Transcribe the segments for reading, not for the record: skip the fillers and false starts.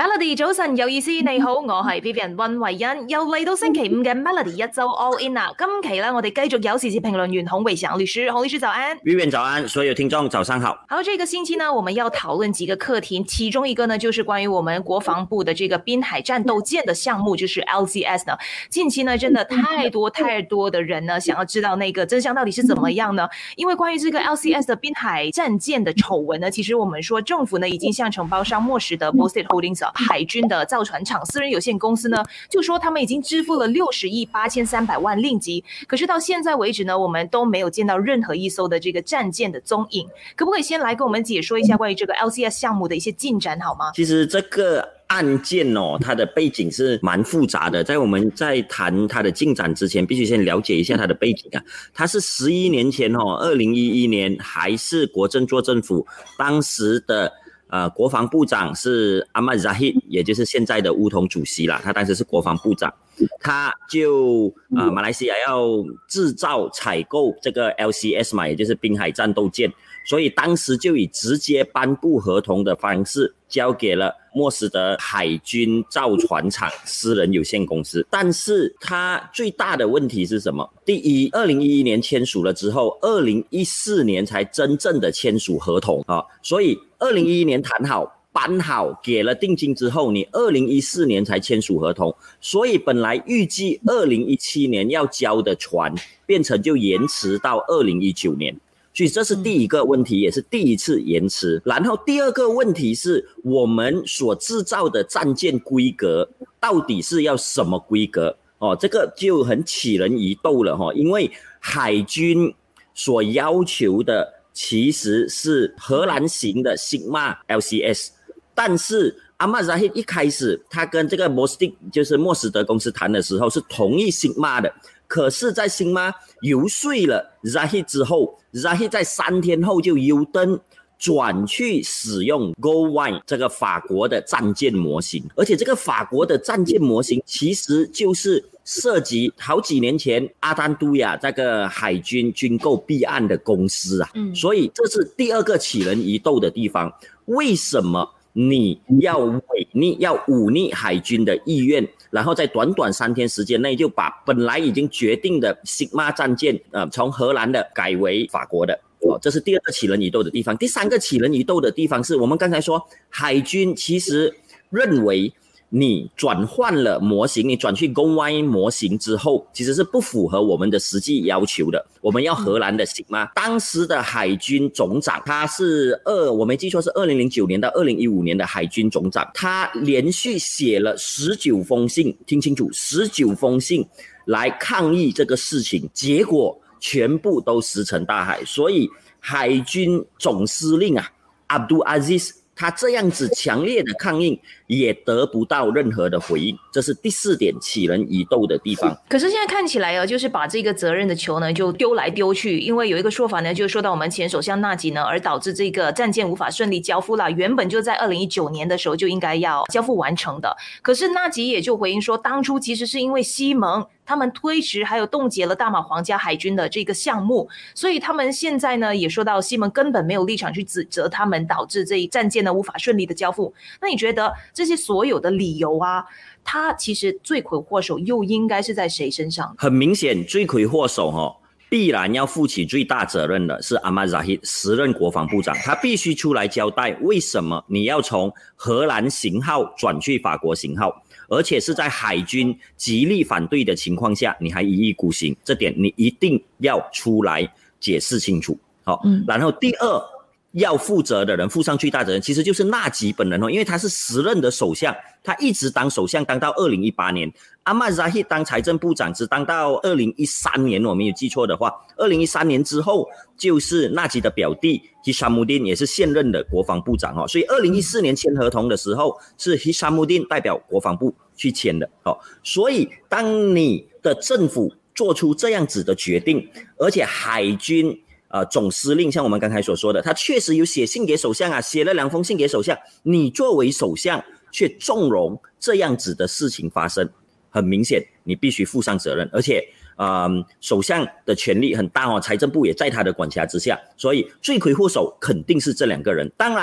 Melody 早晨有意思，你好，我係 Vivian 溫慧欣，又嚟到星期五嘅 Melody 一周 All In 啦。今期呢，我哋繼續有時事評論員洪偉祥律師，洪律師早安。 Vivian 早安，所有聽眾早上好。 好，這個星期呢，我們要討論幾個課題，其中一個呢，就是關於我們國防部的這個濱海戰鬥艦的項目，就是 LCS 呢。近期呢，真的太多的人呢，想要知道那個真相到底是怎麼樣呢？因為關於這個 LCS 的濱海戰艦的醜聞呢，其實我們說政府呢，已經向承包商莫實的 Bosted Holdings 海軍的造船廠私人有限公司呢，就說他們已經支付了60億8300萬令吉，可是到現在為止呢，我們都沒有見到任何一艘的這個戰艦的蹤影。可不可以先來跟我們解說一下關於這個 LCS 項目的一些進展好嗎？ 其實這個案件哦，它的背景是蠻複雜的，在我們在談它的進展之前，必須先了解一下它的背景啊。它是11年前哦，2011年還是國政做政府，當時的國防部長是 Ahmad Zahid， 也就是現在的巫統主席啦，他當時是國防部長，他就馬來西亞要製造採購這個 LCS 嘛，也就是濱海戰鬥艦，所以當時就以直接頒布合同的方式交給了莫實德海軍造船廠私人有限公司。但是它最大的問題是什麼？第一，2011年簽署了之後，2014年才真正的簽署合同啊，所以2011年談好頒好給了定金之後，你2014年才簽署合同，所以本來預計2017年要交的船變成就延遲到2019年，所以這是第一個問題，也是第一次延遲。然後第二個問題是我們所製造的戰艦規格到底是要什麼規格哦，這個就很起人疑竇了哦，因為海軍所要求的其實是荷蘭型的 Sigma LCS， 但是Ahmad Zahid 一開始他跟這個 Bostic 就是莫實德公司談的時候是同意 Sigma 的，可是在 Sigma 游說了 Zahid 之後， Zahid 在3天後就優登轉去使用 Goldwind 這個法國的戰艦模型，而且這個法國的戰艦模型其實就是涉及好幾年前阿丹都亞這個海軍軍購弊案的公司啊，所以這是第二個起人疑竇的地方，為什麼你要違逆要忤逆海軍的意願，然後在短短3天時間內就把本來已經決定的 Sigma 戰艦從荷蘭的改為法國的，這是第二個起人疑竇的地方。第三個起人疑竇的地方是我們剛才說海軍其實認為你轉換了模型，你轉去 Goldwind 模型之後，其實是不符合我們的實際要求的。我們要荷蘭的 Sigma。當時的海軍總長，他是我沒記錯是2009年到2015年的海軍總長，他連續寫了19封信，聽清楚，19封信來抗議這個事情，結果全部都石沉大海。所以海軍總司令Abdul Aziz他這樣子強烈的抗議也得不到任何的回應，這是第4點起人疑竇的地方。 可是現在看起來就是把這個責任的球呢就丟來丟去，因為有一個說法呢就說到我們前首相納吉呢，而導致這個戰艦無法順利交付啦，原本就在2019年的時候就應該要交付完成的，可是納吉也就回應說，當初其實是因為西盟他們推遲還有凍結了大馬皇家海軍的這個項目，所以他們現在呢也說到西盟根本沒有立場去指責他們，導致這一戰艦呢無法順利的交付。那你覺得這些所有的理由啊，他其實罪魁禍首又應該是在誰身上？ 很明顯罪魁禍首必然要負起最大責任的是 Ahmad Zahid 時任國防部長，他必須出來交代為什麼你要從荷蘭型號轉去法國型號，而且是在海軍極力反對的情況下你還一意孤行，這點你一定要出來解釋清楚。好，然後第二要負責的人，負上最大責任其實就是納吉本人，因為他是時任的首相，他一直當首相當到2018年，Ahmad Zahid 當財政部長只當到2013年，我沒有記錯的話，2013年之後就是納吉的表弟 Hishamuddin 也是現任的國防部長，所以2014年簽合同的時候是 Hishamuddin 代表國防部去簽的，所以當你的政府做出這樣子的決定，而且海軍總司令像我們剛才所說的，他確實有寫信給首相寫了2封信給首相，你作為首相卻縱容這樣子的事情發生，很明顯你必須負上責任，而且首相的權力很大財政部也在他的管轄之下，所以罪魁禍首肯定是這2個人。當然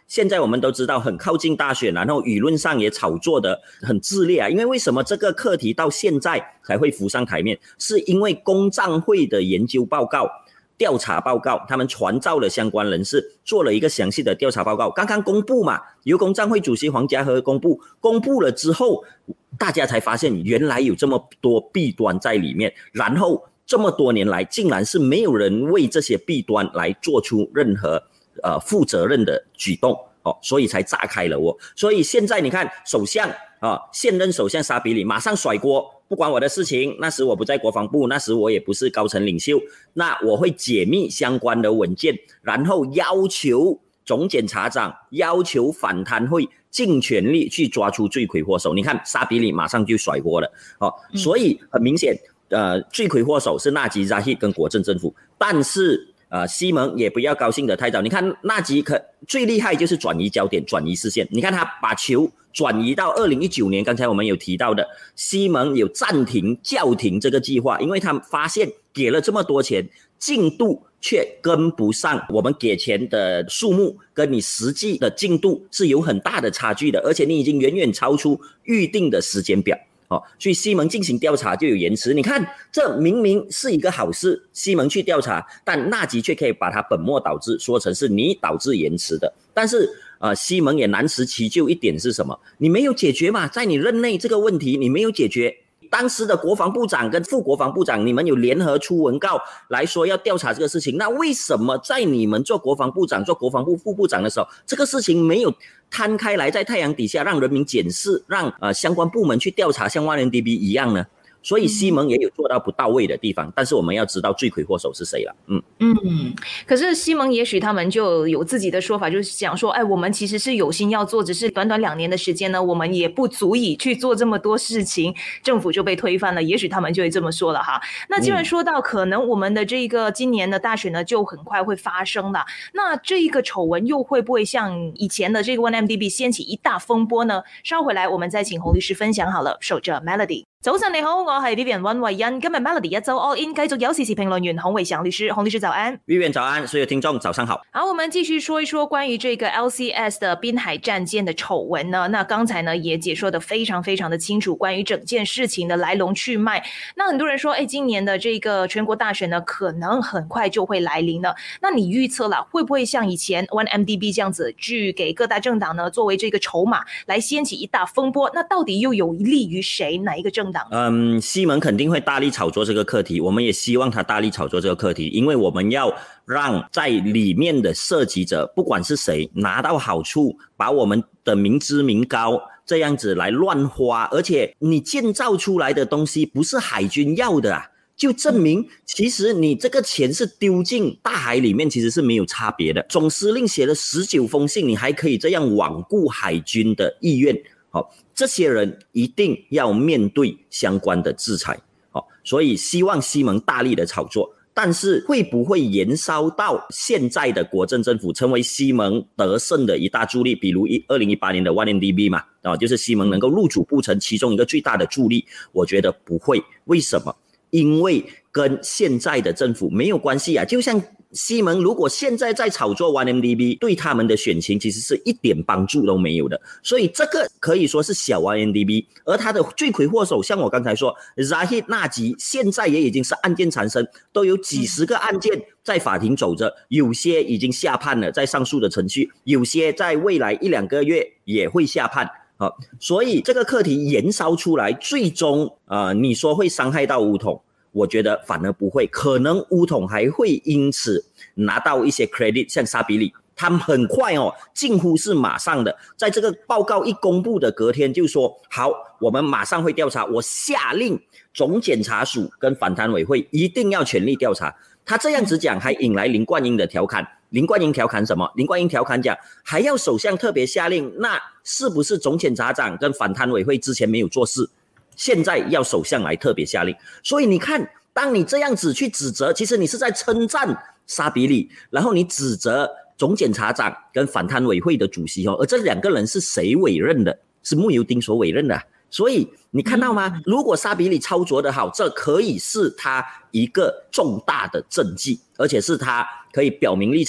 现在我们都知道很靠近大选，然后舆论上也炒作的很炽烈啊。因为为什么这个课题到现在才会浮上台面，是因为公账会的研究报告、调查报告，他们传召了相关人士做了一个详细的调查报告，刚刚公布嘛，由公账会主席黄家和公布了之后，大家才发现原来有这么多弊端在里面，然后这么多年来竟然是没有人为这些弊端来做出任何负责任的举动所以才炸开了所以现在你看首相现任首相沙比里马上甩锅，不关我的事情，那时我不在国防部，那时我也不是高层领袖，那我会解密相关的文件，然后要求总检察长，要求反贪会尽全力去抓出罪魁祸首。你看沙比里马上就甩锅了所以很明显罪魁祸首是纳吉扎希跟国阵政府，但是西蒙也不要高兴得太早。你看纳吉最厉害就是转移焦点、转移视线。你看他把球转移到2019年，刚才我们有提到的，西蒙有暂停、叫停这个计划，因为他发现给了这么多钱，进度却跟不上我们给钱的数目，跟你实际的进度是有很大的差距的，而且你已经远远超出预定的时间表。所以西蒙进行调查就有延迟。你看这明明是一个好事，西蒙去调查，但纳吉却可以把它本末倒置，说成是你导致延迟的。但是西蒙也难辞其咎一点是什么？你没有解决嘛，在你任内这个问题你没有解决。当时的国防部长跟副国防部长，你们有联合出文告来说要调查这个事情，那为什么在你们做国防部长、做国防部副部长的时候，这个事情没有摊开来在太阳底下让人民检视，让相关部门去调查，像 1MDB 一样呢？所以西蒙也有做到不到位的地方，但是我们要知道罪魁祸首是谁了。 可是西蒙也许他们就有自己的说法，就是想说，我们其实是有心要做，只是短短2年的时间呢，我们也不足以去做这么多事情，政府就被推翻了。也许他们就会这么说了哈。那既然说到可能我们的这个今年的大选呢，就很快会发生了，那这一个丑闻又会不会像以前的这个 1MDB 掀起一大风波呢？稍回来我们再请洪律师分享好了，守着 Melody。早晨你好，我係 Vivian 溫慧欣。今日 Melody 一周 All In 繼續有時事評論員洪偉祥律師，洪律師早安。 Vivian 早安，所有聽眾早上好。 好，我們繼續說一說關於這個 LCS 的濱海戰艦的醜聞呢。那剛才呢也解說得非常非常的清楚，關於整件事情的來龍去脈。那很多人說，今年的這個全國大選呢，可能很快就會來臨了。那你預測了，會不會像以前 1MDB 這樣子，去給各大政黨呢作為這個籌碼，來掀起一大風波？那到底又有利於誰？哪一個政黨？ 西蒙肯定會大力炒作這個課題，我們也希望他大力炒作這個課題，因為我們要讓在裡面的涉及者，不管是誰拿到好處，把我們的民脂民膏這樣子來亂花，而且你建造出來的東西不是海軍要的啊，就證明其實你這個錢是丟進大海裡面，其實是沒有差別的。總司令寫了19封信，你還可以這樣罔顧海軍的意願，這些人一定要面對相關的制裁，所以希望西蒙大力的炒作，但是會不會延燒到現在的國陣政府成為西蒙得勝的一大助力，比如2018年的 1MDB 嘛，就是西蒙能夠入主不成其中一個最大的助力，我覺得不會。為什麼？因為跟現在的政府沒有關係啊，就像西蒙如果現在在炒作 1MDB， 對他們的選情其實是一點幫助都沒有的，所以這個可以說是小 1MDB， 而他的罪魁禍首，像我剛才說 Zahid 納吉現在也已經是案件纏身，都有幾十個案件在法庭走着，有些已經下判了，在上訴的程序，有些在未來1-2個月也會下判，所以這個課題延燒出來，最終你說會傷害到巫統，我覺得反而不會，可能巫統還會因此拿到一些 credit， 像沙比里他們很快近乎是馬上的，在這個報告一公布的隔天就說好，我們馬上會調查，我下令總檢察署跟反貪委會一定要全力調查。他這樣子講還引來林冠英的調侃，林冠英調侃什麼？林冠英調侃講還要首相特別下令，那是不是總檢察長跟反貪委會之前沒有做事，現在要首相來特別下令？所以你看，當你這樣子去指責，其實你是在稱讚沙比里，然後你指責總檢察長跟反貪委會的主席，而這兩個人是誰委任的？是慕尤丁所委任的。所以你看到嗎？如果沙比里操作得好，這可以是他一個重大的政績，而且是他可以表明立場，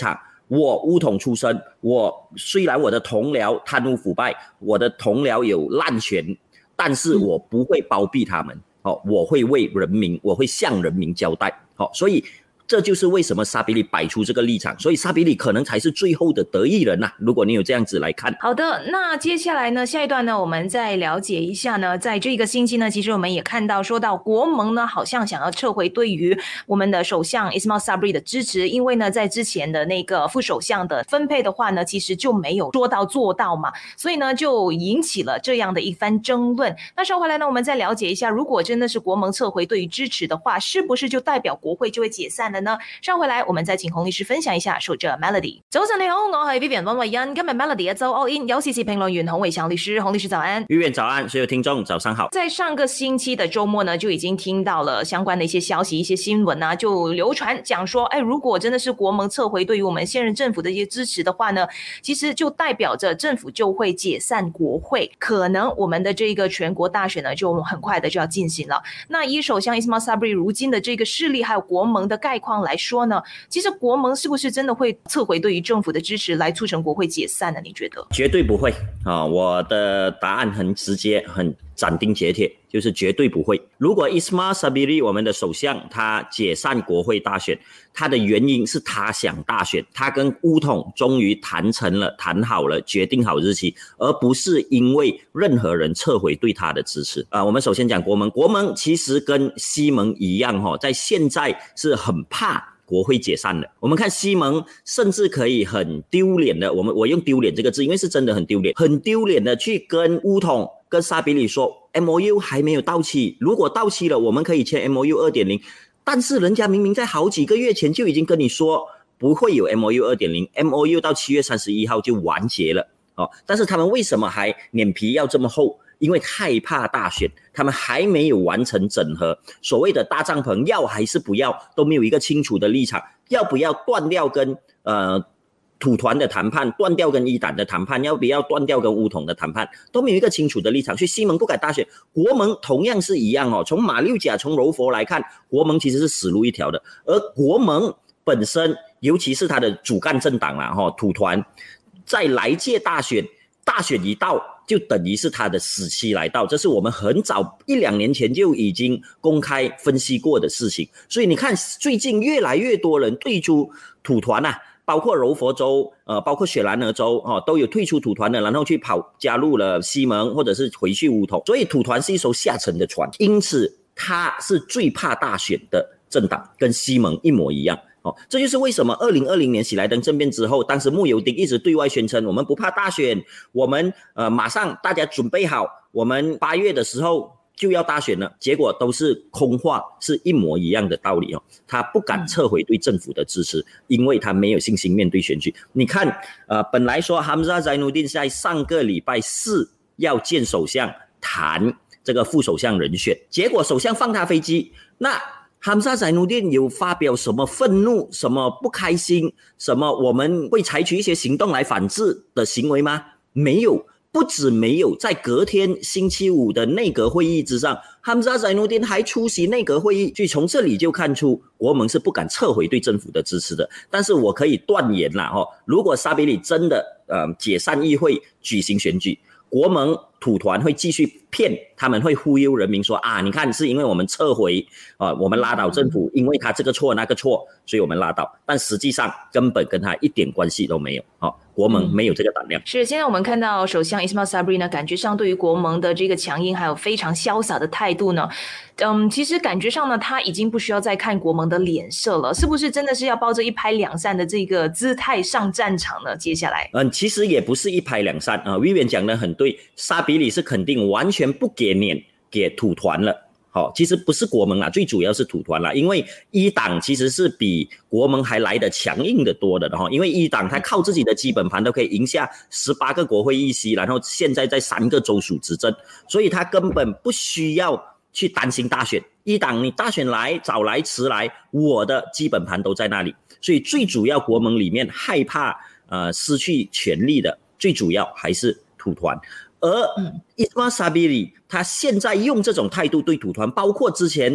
我巫统出身，虽然我的同僚贪污腐败，我的同僚有滥权，但是我不会包庇他们，我会为人民，我会向人民交代，所以这就是为什么沙比里摆出这个立场，所以沙比里可能才是最后的得益人呐。如果你有这样子来看。 好的，那接下来呢，下一段呢，我们再了解一下呢，在这个星期呢，其实我们也看到说到国盟呢，好像想要撤回对于我们的首相 Ismail Sabri 的支持，因为呢，在之前的那个副首相的分配的话呢，其实就没有说到做到嘛，所以呢，就引起了这样的一番争论。那稍回来呢，我们再了解一下，如果真的是国盟撤回对于支持的话，是不是就代表国会就会解散了呢？稍回來，我們再請洪律師分享一下，守着 Melody。早晨你好，我係 Vivian 溫慧欣。今日 Melody 一周 All In 有時事評論員洪偉祥律師，洪律師早安。 Vivian 早安，所有聽眾早上好。 在上個星期的周末呢，就已經聽到了相關的一些消息、一些新聞啊，就流傳講說，如果真的是國盟撤回對於我們現任政府的一些支持的話呢，其實就代表着政府就會解散國會，可能我們的這個全國大選呢，就很快的就要進行了。那以首相 Ismail Sabri 如今的這個勢力，還有國盟的概況來說呢，其實國盟是不是真的會撤回對於政府的支持來促成國會解散呢？你覺得？ 絕對不會啊！我的答案很直接，很斬釘截鐵，就是絕對不會。如果 Ismail Sabri 我們的首相他解散國會大選，他的原因是他想大選，他跟巫統終於談好了，決定好日期，而不是因為任何人撤回對他的支持。我們首先講國盟，國盟其實跟西盟一樣，在現在是很怕國會解散的。我們看西盟甚至可以很丟臉的，我用丟臉這個字，因為是真的很丟臉，很丟臉的去跟巫統跟沙比里說 MOU 還沒有到期，如果到期了我們可以簽 MOU 2.0， 但是人家明明在好幾個月前就已經跟你說不會有 MOU 2.0， MOU 到7月31號就完結了，但是他們為什麼還臉皮要這麼厚？因為害怕大選，他們還沒有完成整合，所謂的大帳篷要還是不要都沒有一個清楚的立場，要不要斷掉跟土團的談判，斷掉跟伊黨的談判，要不要斷掉跟巫統的談判，都沒有一個清楚的立場。所以西盟不敢大選，國盟同樣是一樣，從馬六甲從柔佛來看，國盟其實是死路一條的，而國盟本身尤其是他的主幹政黨啦，土團在來屆大選一到就等於是他的死期來到，這是我們很早1-2年前就已經公開分析過的事情。所以你看最近越來越多人退出土團啊，包括柔佛州包括雪蘭莪州都有退出土團的，然後去加入了西盟或者是回去巫統，所以土團是一艘下沉的船，因此他是最怕大選的政黨，跟西盟一模一樣。這就是為什麼2020年喜來登政變之後，當時慕尤丁一直對外宣稱我們不怕大選，我們馬上大家準備好，我們8月的時候就要大選了，結果都是空話，是一模一樣的道理。他不敢撤回對政府的支持，因為他沒有信心面對選舉。你看本來說 Hamzah Zainuddin 在上個禮拜4要見首相談這個副首相人選，結果首相放他飛機，那Hamzah Zainuddin 有發表什麼憤怒、什麼不開心、什麼我們會採取一些行動來反制的行為嗎？沒有，不止沒有，在隔天星期五的內閣會議之上，Hamzah Zainuddin 還出席內閣會議，所以從這裡就看出國盟是不敢撤回對政府的支持的。但是我可以斷言啦，如果沙比里真的解散議會舉行選舉，國盟土團會繼續騙，他們會忽悠人民說你看是因為我們撤回我們拉倒政府，因為他這個錯那個錯，所以我們拉倒，但實際上根本跟他一點關係都沒有。國盟沒有這個膽量。 是，現在我們看到首相 Ismail Sabri 呢，感覺上對於國盟的這個強硬還有非常瀟灑的態度呢，其實感覺上呢，他已經不需要再看國盟的臉色了，是不是真的是要抱着一拍兩散的這個姿態上戰場呢？接下來其實也不是一拍兩散啊，Vivian 講得很對，沙比里是肯定完全不給臉給土團了。其實不是國盟啦，最主要是土團啦，因為伊黨其實是比國盟還來得強硬的多的，因為伊黨他靠自己的基本盤都可以贏下18個國會議席，然後現在在3個州屬執政，所以他根本不需要去擔心大選。伊黨你大選來早來遲來，我的基本盤都在那裡，所以最主要國盟裡面害怕失去權力的，最主要還是土團。而 Ismail Sabri 他現在用這種態度對土團，包括之前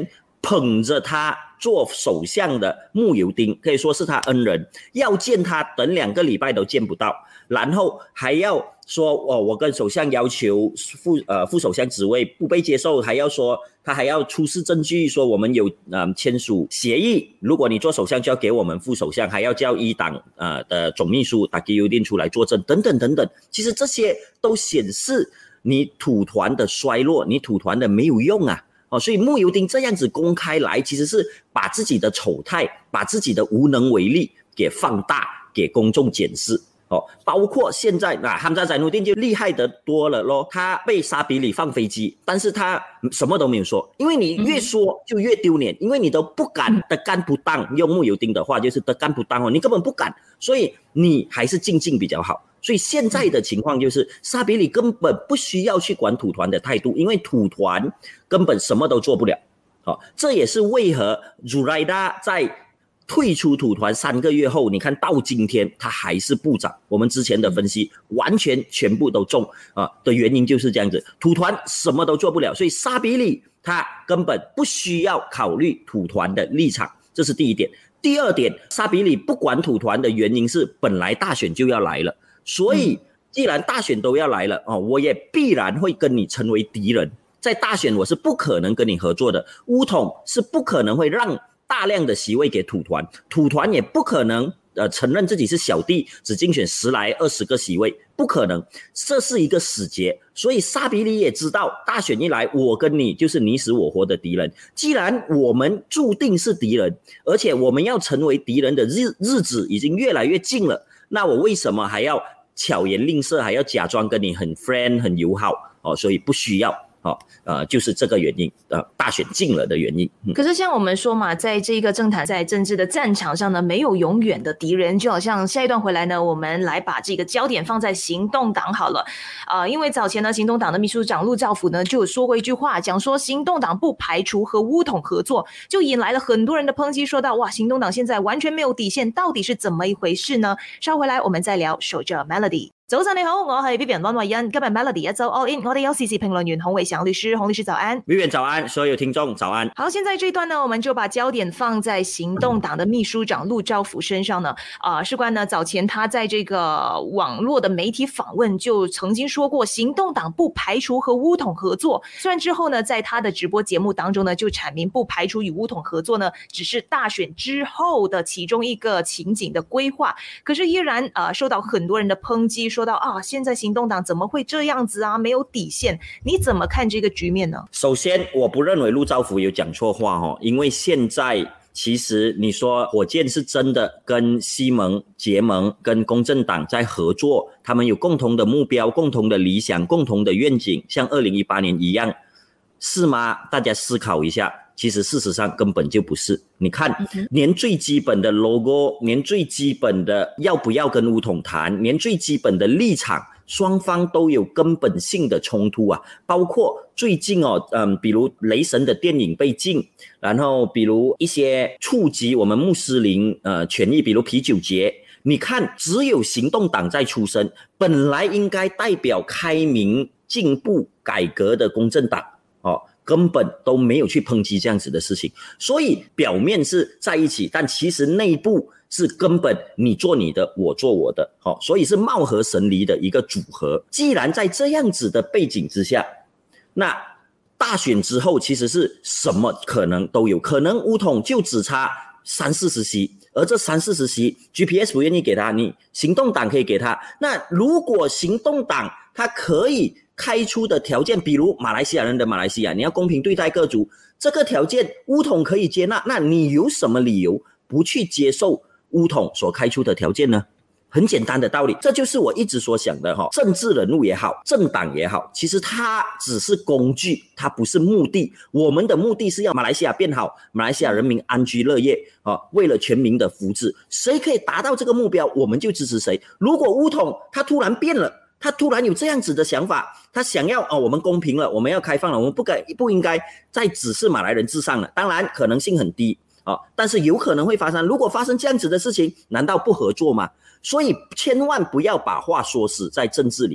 捧着他做首相的慕尤丁，可以说是他恩人，要见他等2个礼拜都见不到，然后还要说我跟首相要求副首相职位不被接受，还要说他还要出示证据说我们有签署协议，如果你做首相就要给我们副首相，还要叫一党的总秘书达吉尤丁出来作证等等等等。其实这些都显示你土团的衰落，你土团的没有用啊。所以慕尤丁这样子公开来，其实是把自己的丑态，把自己的无能为力给放大，给公众检视。包括现在哈姆扎宰努丁就厉害得多了咯，他被沙比里放飞机，但是他什么都没有说，因为你越说就越丢脸，因为你都不敢的干不当，用慕尤丁的话就是的干不当你根本不敢，所以你还是静静比较好。所以现在的情况就是沙比里根本不需要去管土团的态度，因为土团根本什么都做不了。这也是为何祖莱达在退出土团3个月后，你看到今天他还是部长，我们之前的分析完全部都中的原因就是这样子，土团什么都做不了，所以沙比里他根本不需要考虑土团的立场，这是第一点。第二点，沙比里不管土团的原因是本来大选就要来了，所以既然大选都要来了我也必然会跟你成为敌人，在大选我是不可能跟你合作的，巫统是不可能会让大量的席位给土团，土团也不可能承认自己是小弟，只竞选10来20个席位，不可能，这是一个死结。所以沙比里也知道，大选一来，我跟你就是你死我活的敌人。既然我们注定是敌人，而且我们要成为敌人的日子已经越来越近了，那我为什么还要巧言令色，还要假装跟你很 friend 很友好所以不需要。就是这个原因，大选进了的原因。 可是像我们说嘛，在这个政坛，在政治的战场上呢，没有永远的敌人。就好像下一段回来呢，我们来把这个焦点放在行动党好了。因为早前呢，行动党的秘书长陆兆福呢就有说过一句话，讲说行动党不排除和巫统合作，就引来了很多人的抨击，说到哇，行动党现在完全没有底线，到底是怎么一回事呢？稍回来我们再聊，守着 Melody。早晨你好，我係 Vivian 溫慧欣。今日 Melody 一周 All In， 我哋有時事評論員洪偉祥律師，洪律師早安。 Vivian 早安，所有聽眾早安。 好，現在這一段呢，我們就把焦點放在行動黨的秘書長陸兆福身上呢。事關呢，早前他在這個網絡的媒體訪問就曾經說過，行動黨不排除和巫統合作。雖然之後呢，在他的直播節目當中呢，就闡明不排除與巫統合作呢，只是大選之後的其中一個情景的規劃。可是依然受到很多人的抨擊。說到現在行動黨怎麼會這樣子啊？沒有底線，你怎麼看這個局面呢？ 首先，我不認為陸兆福有講錯話因為現在其實你說火箭是真的跟西盟結盟，跟公正黨在合作，他們有共同的目標、共同的理想、共同的願景，像2018年一樣，是嗎？大家思考一下。其實事實上根本就不是，你看連最基本的 logo， 連最基本的要不要跟巫統談，連最基本的立場，雙方都有根本性的衝突啊。包括最近比如雷神的電影被禁，然後比如一些觸及我們穆斯林權益，比如啤酒節，你看只有行動黨在出聲，本來應該代表開明進步改革的公正黨根本都沒有去抨擊這樣子的事情，所以表面是在一起，但其實內部是根本你做你的，我做我的，所以是貌合神離的一個組合。既然在這樣子的背景之下，那大選之後其實是什麼可能都有，可能巫統就只差30-40席，而這30-40席 GPS 不願意給他，你行動黨可以給他。那如果行動黨他可以開出的條件，比如馬來西亞人的馬來西亞，你要公平對待各族，這個條件巫統可以接納，那你有什麼理由不去接受巫統所開出的條件呢？很簡單的道理，這就是我一直所想的政治人物也好，政黨也好，其實它只是工具，它不是目的。我們的目的是要馬來西亞變好，馬來西亞人民安居樂業為了全民的福祉，誰可以達到這個目標，我們就支持誰。如果巫統他突然變了，他突然有這樣子的想法，他想要我們公平了，我們要開放了，我們不應該再只是馬來人至上了。當然可能性很低但是有可能會發生。如果發生這樣子的事情，難道不合作嗎？所以千萬不要把話說死在政治裡面。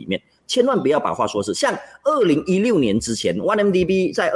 千万不要把话说死。像2016年之前 ，1MDB 在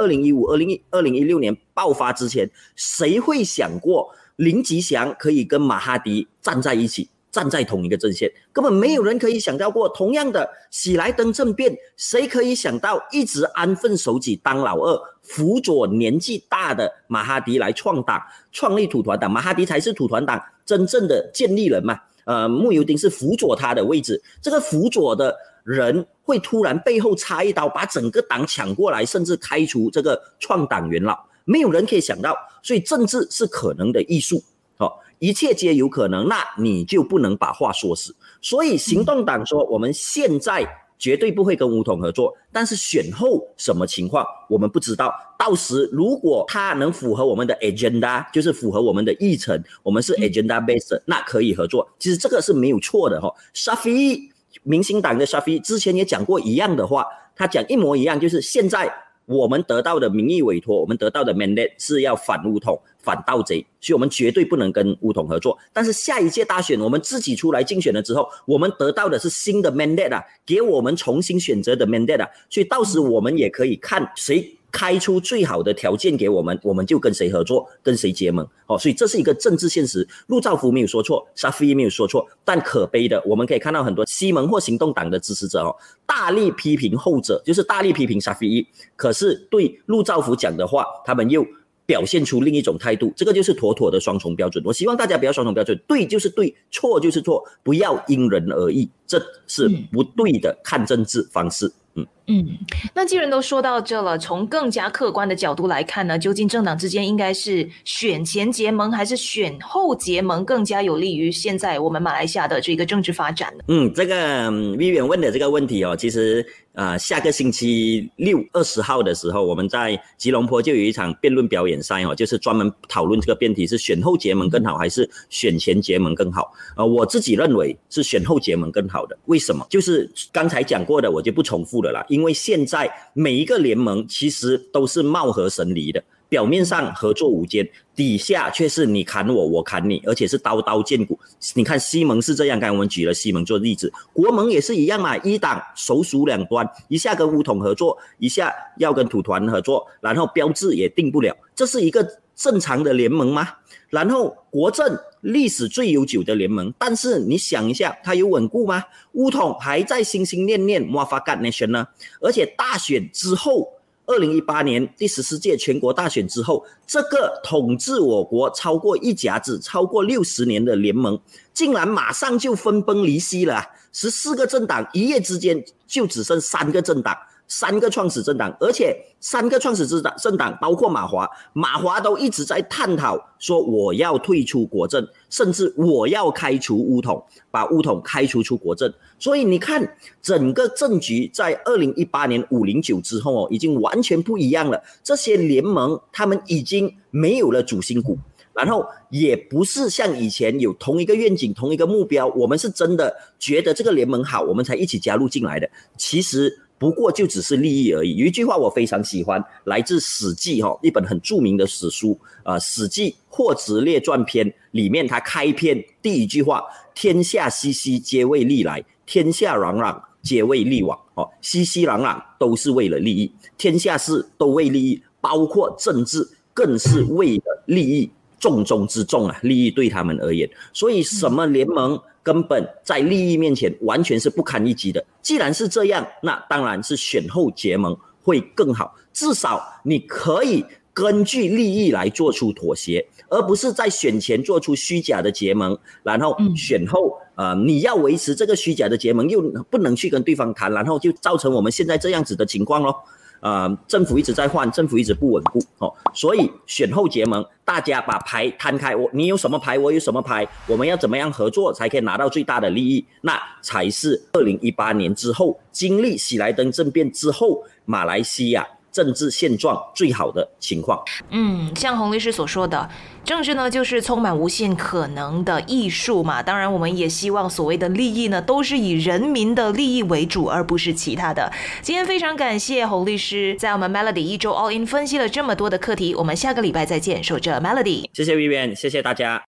2016年爆发之前，谁会想过林吉祥可以跟马哈迪站在一起？站在同一个阵线，根本没有人可以想到过。同样的，喜来登政变，谁可以想到一直安分守己当老二，辅佐年纪大的马哈迪来创党，创立土团党？马哈迪才是土团党真正的建立人嘛。慕尤丁是辅佐他的位置，这个辅佐的人会突然背后插一刀，把整个党抢过来，甚至开除这个创党元老，没有人可以想到。所以政治是可能的艺术。一切皆有可能，那你就不能把话说死。所以行动党说我们现在绝对不会跟巫统合作，但是选后什么情况我们不知道。到时如果他能符合我们的 agenda， 就是符合我们的议程，我们是 agenda based， 那可以合作。其实这个是没有错的。Shafee 民进党的 Shafee 之前也讲过一样的话，他讲一模一样，就是现在我们得到的民意委托，我们得到的 mandate 是要反巫统反盗贼，所以我们绝对不能跟巫统合作。但是下一届大选我们自己出来竞选了之后，我们得到的是新的 mandate 给我们重新选择的 mandate 所以到时我们也可以看谁开出最好的条件给我们，我们就跟谁合作，跟谁结盟。所以这是一个政治现实。陆兆福没有说错，沙菲没有说错，但可悲的，我们可以看到很多西盟或行动党的支持者大力批评后者，就是大力批评沙菲，可是对陆兆福讲的话，他们又表现出另一种态度，这个就是妥妥的双重标准。我希望大家不要双重标准，对就是对，错就是错，不要因人而异，这是不对的看政治方式。 那既然都说到这了，从更加客观的角度来看呢，究竟政党之间应该是选前结盟还是选后结盟更加有利于现在我们马来西亚的这个政治发展呢？ 这个Vivian 问的这个问题其实下个星期6 20号的时候，我们在吉隆坡就有一场辩论表演赛就是专门讨论这个辩题，是选后结盟更好还是选前结盟更好。我自己认为是选后结盟更好的。为什么？就是刚才讲过的，我就不重复了啦。因为现在每一个联盟其实都是貌合神离的，表面上合作无间，底下却是你砍我，我砍你，而且是刀刀见骨。你看西盟是这样，刚才我们举了西盟做例子，国盟也是一样嘛，一党手鼠两端，一下跟巫统合作，一下要跟土团合作，然后标志也定不了，这是一个正常的联盟吗？然后国政历史最悠久的联盟，但是你想一下，它有稳固吗？巫统还在心心念念 Muafakat Nation 呢，而且大选之后，2018年第14届全国大选之后，这个统治我国超过一甲子、超过60年的联盟，竟然马上就分崩离析了，14个政党一夜之间就只剩3个政党。3个创始政党，而且3个创始政党包括马华都一直在探讨说我要退出国政，甚至我要开除巫统，把巫统开除出国政。所以你看整个政局在2018年509之后已经完全不一样了。这些联盟他们已经没有了主心骨，然后也不是像以前有同一个愿景同一个目标，我们是真的觉得这个联盟好我们才一起加入进来的，其实不过就只是利益而已。有一句话我非常喜欢，来自史记一本很著名的史书史记霍职列传篇里面，他开篇第一句话，天下熙熙皆为利来，天下攘攘皆为利往。熙熙攘攘都是为了利益，天下事都为利益，包括政治更是为了利益，重中之重利益对他们而言。所以什么联盟根本在利益面前完全是不堪一击的。既然是这样，那当然是选后结盟会更好，至少你可以根据利益来做出妥协，而不是在选前做出虚假的结盟，然后选后你要维持这个虚假的结盟又不能去跟对方谈，然后就造成我们现在这样子的情况咯。政府一直在换，政府一直不稳固所以选后结盟，大家把牌摊开，你有什么牌，我有什么牌，我们要怎么样合作才可以拿到最大的利益，那才是2018年之后经历喜来登政变之后马来西亚政治现状最好的情况。 像洪律师所说的，政治呢就是充满无限可能的艺术嘛。当然我们也希望所谓的利益呢都是以人民的利益为主，而不是其他的。今天非常感谢洪律师在我们 Melody 一周 All In 分析了这么多的课题，我们下个礼拜再见，守着 Melody。 谢谢 Vivian， 谢谢大家。